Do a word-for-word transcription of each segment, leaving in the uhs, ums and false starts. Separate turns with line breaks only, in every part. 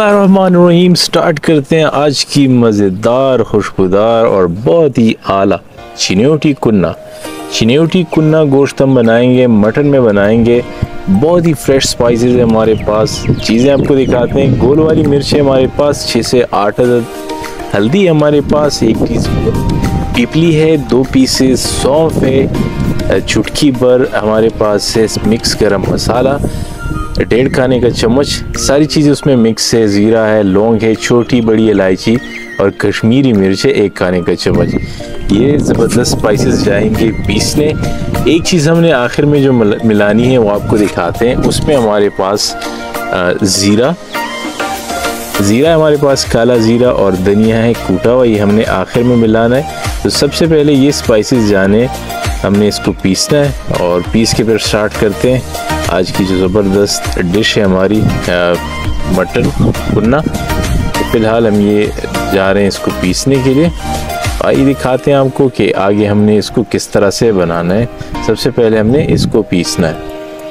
बिस्मिल्लाहिर्रहमानिर्रहीम। स्टार्ट करते हैं आज की मज़ेदार, खुशबूदार और बहुत ही आला चिन्योटी कुन्ना। चिन्योटी कुन्ना गोश्त हम बनाएंगे, मटन में बनाएंगे। बहुत ही फ्रेश स्पाइसेस है हमारे पास। चीज़ें आपको दिखाते हैं। गोल वाली मिर्च है हमारे पास छः से आठ अदद। हल्दी हमारे पास एक टीस्पून। पिपली है दो पीसेस। सौंफ है चुटकी भर। हमारे पास है मिक्स गरम मसाला डेढ़ खाने का चम्मच। सारी चीज़ें उसमें मिक्स है। ज़ीरा है, लौंग है, छोटी बड़ी इलायची और कश्मीरी मिर्च है एक खाने का चम्मच। ये ज़बरदस्त स्पाइसेस जाएंगे पीसने। एक चीज़ हमने आखिर में जो मिलानी है वो आपको दिखाते हैं। उसमें हमारे पास ज़ीरा ज़ीरा हमारे पास काला ज़ीरा और धनिया है कूटा हुआ, ये हमने आखिर में मिलाना है। तो सबसे पहले ये स्पाइसेस जाने हमने इसको पीसना है और पीस के फिर स्टार्ट करते हैं आज की जो ज़बरदस्त डिश है हमारी मटन कुन्ना। तो फ़िलहाल हम ये जा रहे हैं इसको पीसने के लिए। आइए दिखाते हैं आपको कि आगे हमने इसको किस तरह से बनाना है। सबसे पहले हमने इसको पीसना है।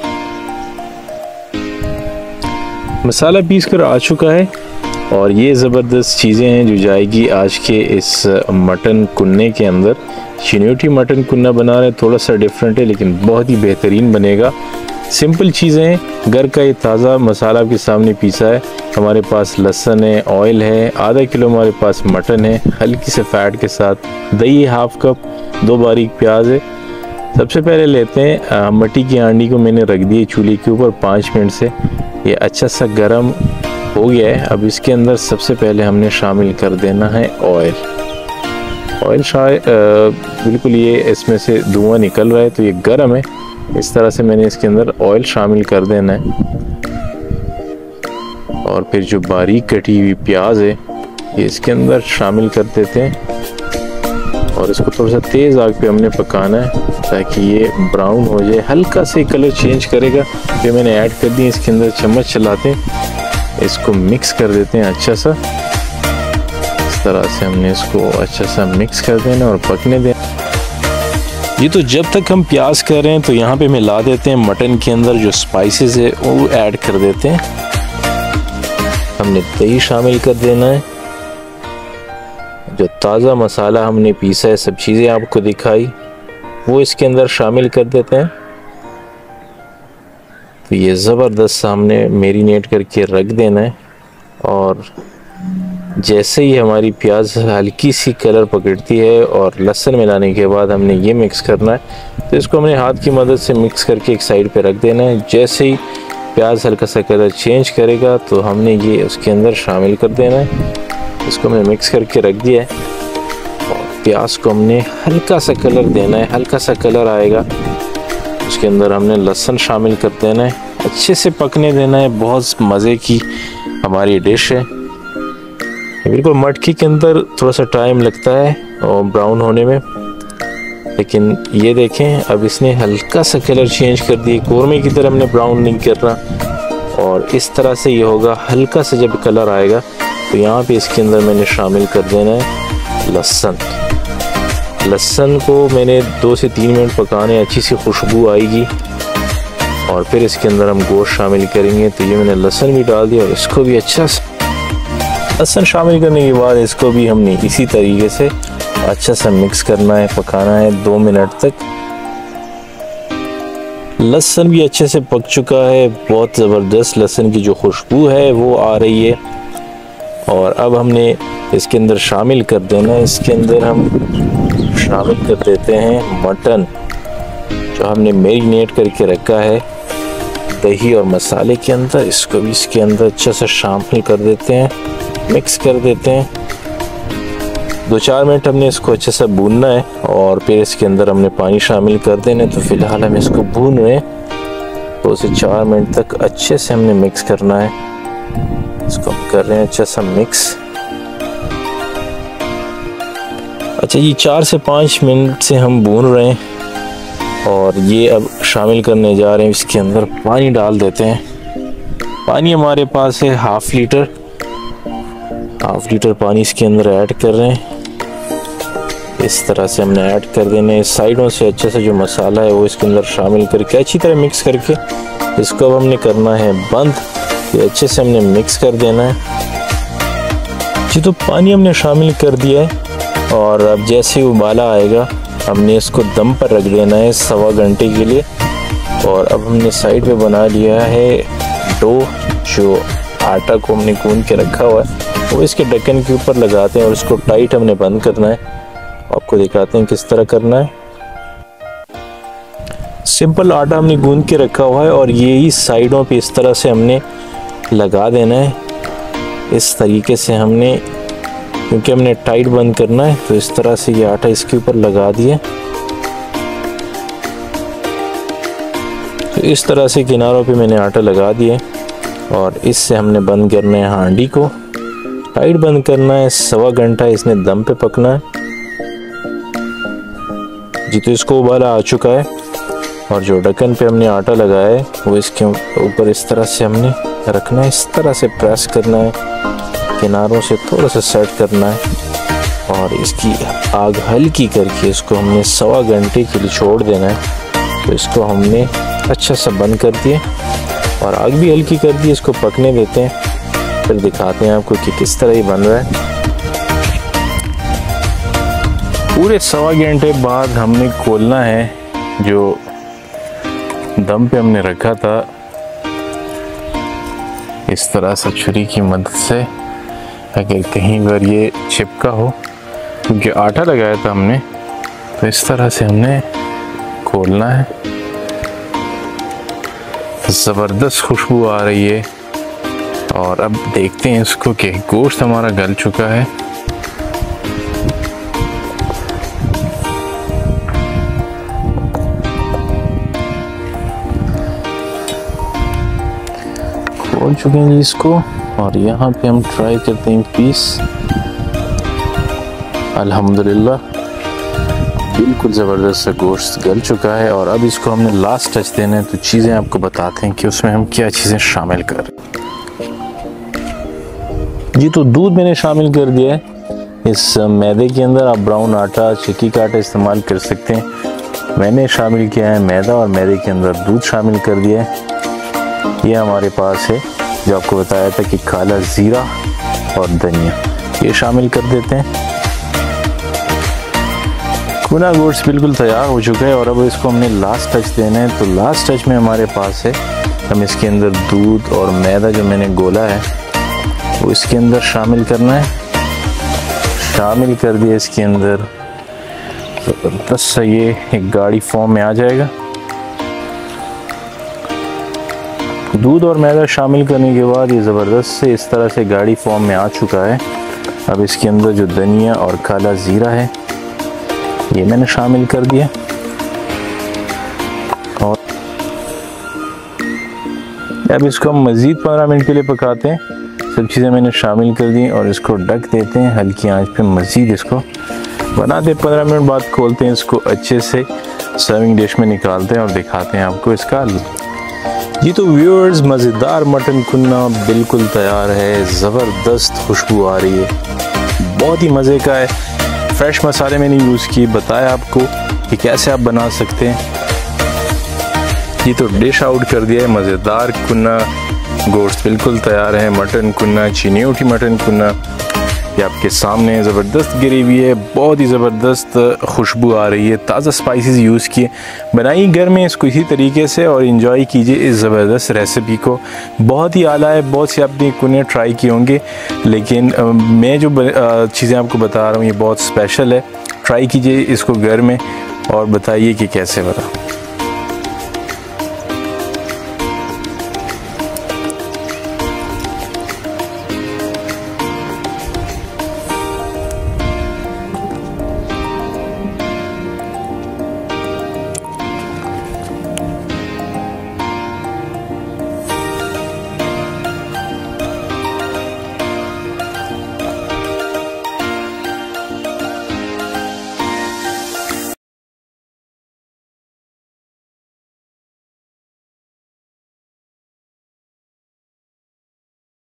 मसाला पीस कर आ चुका है और ये ज़बरदस्त चीज़ें हैं जो जाएगी आज के इस मटन कुन्ने के अंदर। चिन्योटी मटन कुन्ना बना रहे हैं, थोड़ा सा डिफरेंट है लेकिन बहुत ही बेहतरीन बनेगा। सिंपल चीज़ें हैं, घर का ये ताज़ा मसाला आपके सामने पीसा है। हमारे पास लहसुन है, ऑयल है, आधा किलो हमारे पास मटन है हल्की से फैट के साथ, दही हाफ कप, दो बारीक प्याज है। सबसे पहले लेते हैं मट्टी की हांडी को मैंने रख दी चूल्हे के ऊपर पाँच मिनट से। ये अच्छा सा गर्म हो गया है। अब इसके अंदर सबसे पहले हमने शामिल कर देना है ऑयल। ऑयल शायद बिल्कुल ये इसमें से धुआं निकल रहा है तो ये गर्म है। इस तरह से मैंने इसके अंदर ऑयल शामिल कर देना है और फिर जो बारीक कटी हुई प्याज है ये इसके अंदर शामिल कर देते हैं और इसको थोड़ा सा तेज़ आग पे हमने पकाना है ताकि ये ब्राउन हो जाए। हल्का से कलर चेंज करेगा। जो मैंने ऐड कर दी इसके अंदर चम्मच चलाते हैं, इसको मिक्स कर देते हैं अच्छा सा। इस तरह से हमने इसको अच्छा सा मिक्स कर देना और पकने देना। ये तो जब तक हम प्याज कर रहे हैं तो यहाँ पे मिला देते हैं मटन के अंदर जो स्पाइसेस है वो ऐड कर देते हैं। हमने दही शामिल कर देना है। जो ताज़ा मसाला हमने पीसा है, सब चीज़ें आपको दिखाई, वो इसके अंदर शामिल कर देते हैं। तो ये ज़बरदस्त हमने मैरिनेट करके रख देना है और जैसे ही हमारी प्याज हल्की सी कलर पकड़ती है और लहसुन मिलाने के बाद हमने ये मिक्स करना है। तो इसको हमने हाथ की मदद से मिक्स करके एक साइड पे रख देना है। जैसे ही प्याज हल्का सा कलर चेंज करेगा तो हमने ये उसके अंदर शामिल कर देना है। इसको हमने मिक्स करके रख दिया है और प्याज को हमने हल्का सा कलर देना है। हल्का सा कलर आएगा उसके अंदर हमने लहसुन शामिल कर देना है, अच्छे से पकने देना है। बहुत मज़े की हमारी डिश है। बिल्कुल मटकी के अंदर थोड़ा सा टाइम लगता है और ब्राउन होने में, लेकिन ये देखें अब इसने हल्का सा कलर चेंज कर दिया। कौरमे की तरह हमने ब्राउन नहीं करना और इस तरह से ये होगा। हल्का सा जब कलर आएगा तो यहाँ पे इसके अंदर मैंने शामिल कर देना है लहसुन। लहसुन को मैंने दो से तीन मिनट पकाने, अच्छी सी खुशबू आएगी और फिर इसके अंदर हम गोश्त शामिल करेंगे। तो ये मैंने लहसुन भी डाल दिया और इसको भी अच्छा सा लहसुन शामिल करने के बाद इसको भी हमने इसी तरीके से अच्छा सा मिक्स करना है, पकाना है दो मिनट तक। लहसुन भी अच्छे से पक चुका है। बहुत ज़बरदस्त लहसुन की जो खुशबू है वो आ रही है और अब हमने इसके अंदर शामिल कर देना है। इसके अंदर हम शामिल कर देते हैं मटन जो हमने मैरिनेट करके रखा है दही और मसाले के अंदर। इसको भी इसके अंदर अच्छे से शामिल कर देते हैं, मिक्स कर देते हैं। दो चार मिनट हमने इसको अच्छे से भूनना है और फिर इसके अंदर हमने पानी शामिल कर देना है। तो फिलहाल हम इसको भून रहे हैं दो से चार मिनट तक अच्छे से हमने मिक्स करना है। इसको हम कर रहे हैं अच्छा सा मिक्स। अच्छा ये चार से पाँच मिनट से हम भून रहे हैं और ये अब शामिल करने जा रहे हैं। इसके अंदर पानी डाल देते हैं। पानी हमारे पास है हाफ लीटर। हाफ लीटर पानी इसके अंदर ऐड कर रहे हैं। इस तरह से हमने ऐड कर देने हैं। साइडों से अच्छे से जो मसाला है वो इसके अंदर शामिल करके अच्छी तरह मिक्स करके इसको अब हमने करना है बंद ये अच्छे से हमने मिक्स कर देना है जी। तो पानी हमने शामिल कर दिया है और अब जैसे ही उबाला आएगा हमने इसको दम पर रख देना है सवा घंटे के लिए। और अब हमने साइड पे बना लिया है डो, जो आटा को हमने गूंद के रखा हुआ है वो इसके ढक्कन के ऊपर लगाते हैं और इसको टाइट हमने बंद करना है। आपको दिखाते हैं किस तरह करना है। सिंपल आटा हमने गूंद के रखा हुआ है और ये ही साइडों पे इस तरह से हमने लगा देना है। इस तरीके से हमने, क्योंकि हमने टाइट बंद करना है तो इस तरह से ये आटा इसके ऊपर लगा दिया। तो इस तरह से किनारों पे मैंने आटा लगा दिया और इससे हमने बंद करना है हांडी को, टाइट बंद करना है। सवा घंटा इसने दम पे पकना है जी। तो इसको उबाला आ चुका है और जो ढक्कन पे हमने आटा लगाया है वो इसके ऊपर इस तरह से हमने रखना है, इस तरह से प्रेस करना है, किनारों से थोड़ा सा सेट करना है और इसकी आग हल्की करके इसको हमने सवा घंटे के लिए छोड़ देना है। तो इसको हमने अच्छा सा बंद कर दिए और आग भी हल्की कर दी। इसको पकने देते हैं, फिर दिखाते हैं आपको कि किस तरह ये बन रहा है। पूरे सवा घंटे बाद हमने खोलना है। जो दम पे हमने रखा था इस तरह से छुरी की मदद से, अगर कहीं पर ये चिपका हो, क्योंकि आटा लगाया था हमने, तो इस तरह से हमने खोलना है। ज़बरदस्त खुशबू आ रही है और अब देखते हैं इसको कि गोश्त हमारा गल चुका है। खोल चुके हैं इसको और यहाँ पे हम ट्राई करते हैं पीस। अल्हम्दुलिल्लाह बिल्कुल ज़बरदस्त सा गोश्त गल चुका है और अब इसको हमने लास्ट टच देना है। तो चीज़ें आपको बताते हैं कि उसमें हम क्या चीज़ें शामिल कर जी। तो दूध मैंने शामिल कर दिया है इस मैदे के अंदर। आप ब्राउन आटा, चिक्की का आटा इस्तेमाल कर सकते हैं। मैंने शामिल किया है मैदा और मैदे के अंदर दूध शामिल कर दिया है। ये हमारे पास है जो आपको बताया था कि काला ज़ीरा और धनिया, ये शामिल कर देते हैं। कुना गोश्त बिल्कुल तैयार हो चुका है और अब इसको हमने लास्ट टच देना है। तो लास्ट टच में हमारे पास है, हम इसके अंदर दूध और मैदा जो मैंने गोला है वो इसके अंदर शामिल करना है। शामिल कर दिया इसके अंदर, तो बस ये एक गाढ़ी फॉर्म में आ जाएगा। दूध और मैदा शामिल करने के बाद ये ज़बरदस्त से इस तरह से गाढ़ी फॉर्म में आ चुका है। अब इसके अंदर जो धनिया और काला ज़ीरा है ये मैंने शामिल कर दिया और अब इसको हम मज़ीद पंद्रह मिनट के लिए पकाते हैं। सब चीज़ें मैंने शामिल कर दी और इसको ढक देते हैं हल्की आंच पे। मज़ीद इसको बनाते पंद्रह मिनट बाद खोलते हैं इसको, अच्छे से सर्विंग डिश में निकालते हैं और दिखाते हैं आपको इसका लुक। जी तो व्यूअर्स, मज़ेदार मटन कुन्ना बिल्कुल तैयार है। ज़बरदस्त खुशबू आ रही है, बहुत ही मज़े का है। फ्रेश मसाले मैंने यूज़ किए, बताया आपको कि कैसे आप बना सकते हैं। ये तो डिश आउट कर दिया है। मज़ेदार कुन्ना गोश्त बिल्कुल तैयार है। मटन कुन्ना, चिनियोटी मटन कुन्ना ये आपके सामने ज़बरदस्त ग्रेवी है, बहुत ही ज़बरदस्त खुशबू आ रही है। ताज़ा स्पाइसेस यूज़ किए, बनाइए घर में इसको इसी तरीके से और इन्जॉय कीजिए इस ज़बरदस्त रेसिपी को। बहुत ही आला है, बहुत से आपने कुन्ने ट्राई किए होंगे, लेकिन आ, मैं जो चीज़ें आपको बता रहा हूँ ये बहुत स्पेशल है। ट्राई कीजिए इसको घर में और बताइए कि कैसे बना।